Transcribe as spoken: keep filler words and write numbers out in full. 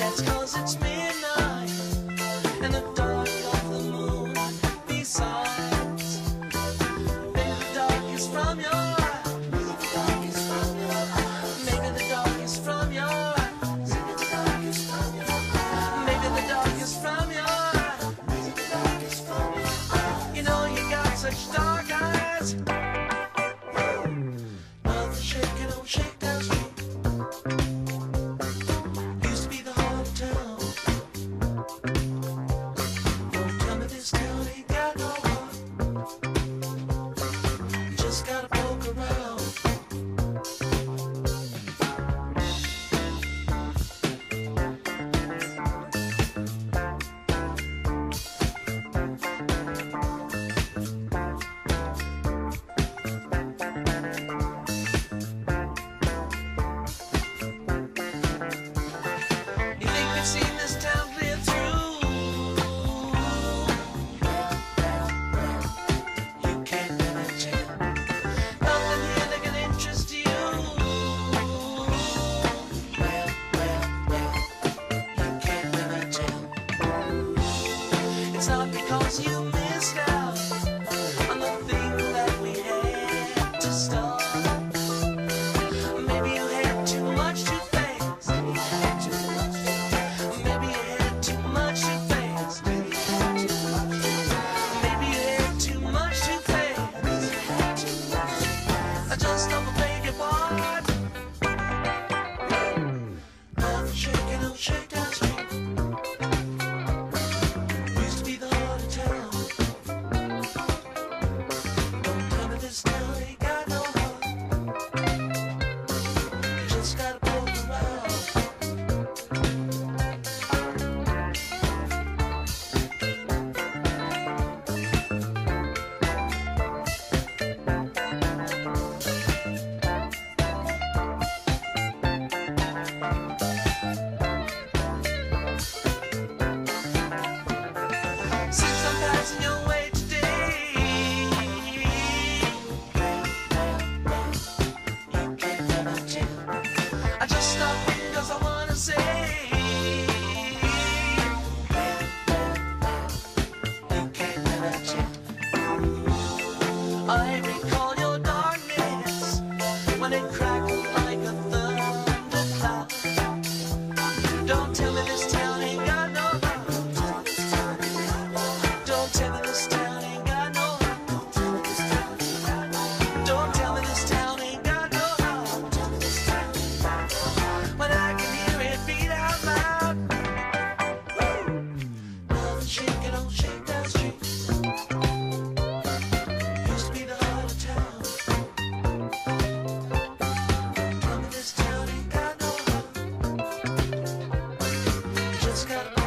That's 'cause it's midnight and the dark of the moon. Besides, maybe the dark is from your eyes. Maybe the dark is from your eyes. Maybe the dark is from your eyes. Maybe the dark is from your eyes. Maybe the dark is from your eyes. Maybe the dark is from your eyes. You know you got such dark eyes. Nothing shaking, don't shake that street. Seen this town clear through. You can't imagine nothing here that can interest you. Well, well, well, you can't imagine. It's not because you missed out on the thing that we had to start. Maybe you had too much too fast. Maybe you had too much too fast. Maybe you had too much too fast. Maybe you had too much too fast. Maybe you had too much too fast. Maybe you had too much too fast. I just don't beg your pardon. Nothing shaking, don't shake that street. Used to be the heart of town. Don't tell me this town ain't got no heart. You just gotta poke around. Since I'm passing your way today, you can't imagine. I just stopped in 'cause I wanna say, you can't imagine. I recall your darkness when it crackled like a thundercloud. Don't tell me this town ain't got no heart. Don't tell me this town ain't got no heart. Don't tell me this town ain't got no heart. When I can hear it beat out loud. Nothing shaking, don't shake that street. Used to be the heart of town. Tell me this town ain't got no heart. You just gotta